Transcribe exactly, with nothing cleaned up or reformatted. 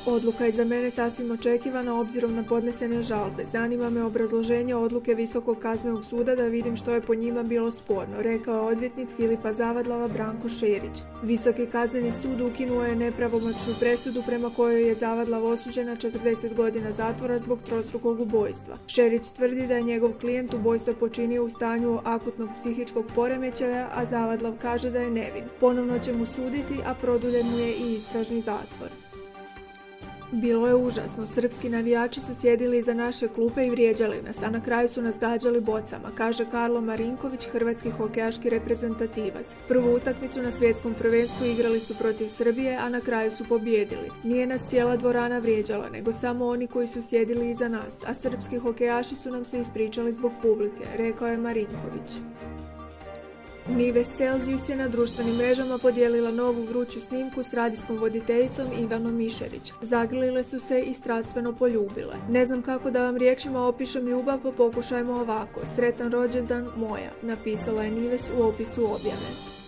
Odluka je za mene sasvim očekivana obzirom na podnesene žalbe. Zanima me obrazloženje odluke Visokog kaznenog suda da vidim što je po njima bilo sporno, rekao je odvjetnik Filipa Zavadlava Branko Šerić. Visoki kazneni sud ukinuo je nepravomoćnu presudu prema kojoj je Zavadlav osuđen na četrdeset godina zatvora zbog trostrukog ubojstva. Šerić tvrdi da je njegov klijent ubojstvo počinio u stanju akutnog psihičkog poremećaja, a Zavadlav kaže da je nevin. Ponovno će mu suditi, a produljen mu je i istražni zatvor. Bilo je užasno. Srpski navijači su sjedili iza naše klupe i vrijeđali nas, a na kraju su nas gađali bocama, kaže Karlo Marinković, hrvatski hokejaški reprezentativac. Prvu utakmicu na svjetskom prvenstvu igrali su protiv Srbije, a na kraju su pobijedili. Nije nas cijela dvorana vrijeđala, nego samo oni koji su sjedili iza nas, a srpski hokejaši su nam se ispričali zbog publike, rekao je Marinković. Nives Celzijus je na društvenim mrežama podijelila novu vruću snimku s radijskom voditeljicom Ivanom Mišerić. Zagrlile su se i strastveno poljubile. Ne znam kako da vam riječima opišem ljubav, pa pokušajmo ovako. Sretan rođendan moja, napisala je Nives u opisu objave.